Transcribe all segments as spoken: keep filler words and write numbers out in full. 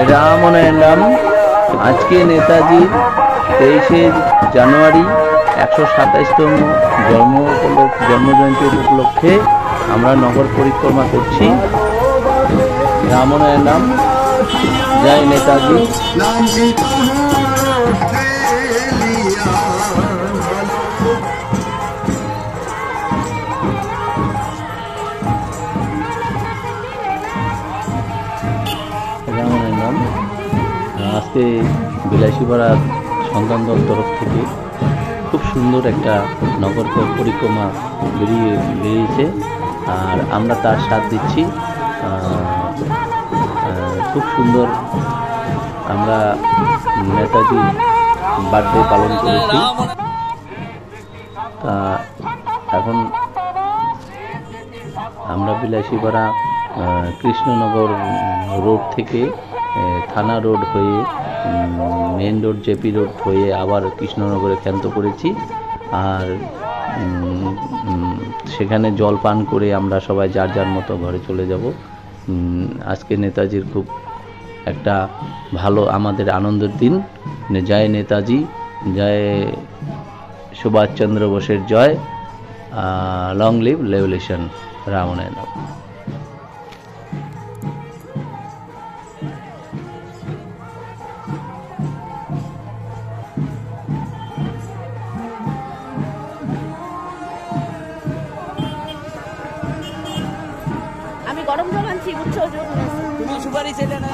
রামনের নাম। আজকে নেতাজির তেইশে জানুয়ারি একশো সাতাইশতম জন্ম জন্মজয়ন্তী উপলক্ষে আমরা নগর পরিক্রমা করছি। রামনের নাম, জয় নেতাজি। রামনের নাম। আজকে বিলাসীপাড়ার সন্তান দল তরফ থেকে খুব সুন্দর একটা নগর পরিক্রমা বেরিয়ে বেরিয়েছে, আর আমরা তার সাথ দিচ্ছি। খুব সুন্দর আমরা নেতাজি বার্থডে পালন করেছি। তা এখন আমরা বিলাসীপাড়া কৃষ্ণনগর রোড থেকে থানা রোড হয়ে মেন রোড জেপি রোড হয়ে আবার কৃষ্ণনগরে ক্যান্ত করেছি। আর সেখানে জল পান করে আমরা সবাই যার যার মতো ঘরে চলে যাব। আজকে নেতাজির খুব একটা ভালো আমাদের আনন্দের দিন। জয় নেতাজি, জয় সুভাষচন্দ্র বোসের জয়, লং লিভ রেভলিউশন। রামনের নাম। আমি গরম জল আনছি, বুঝছো? তুমি সুপারি ছেলে না।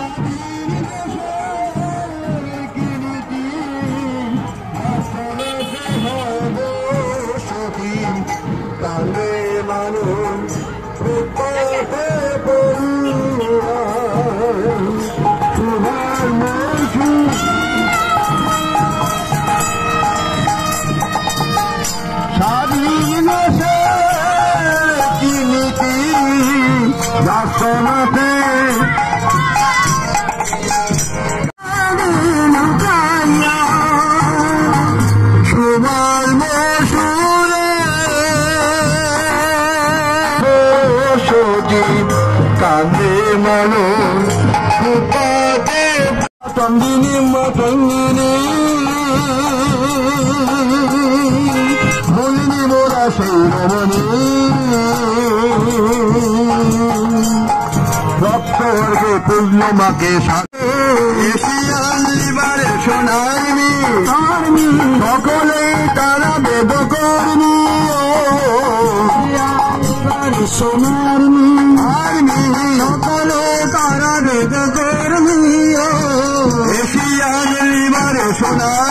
কান্দে মানো টঙ্গিনী টঙ্গিনী বলিনি মোরা সেই রমণী রক্তর্গে পূর্ণমাকে এশিয়ান লিবারে সোনারমি সকলে তারা বেদ কর্মী সোনারমি আর্মি সকলে তারা বেদ কর্মী এশিয়ান লিবারে সোনার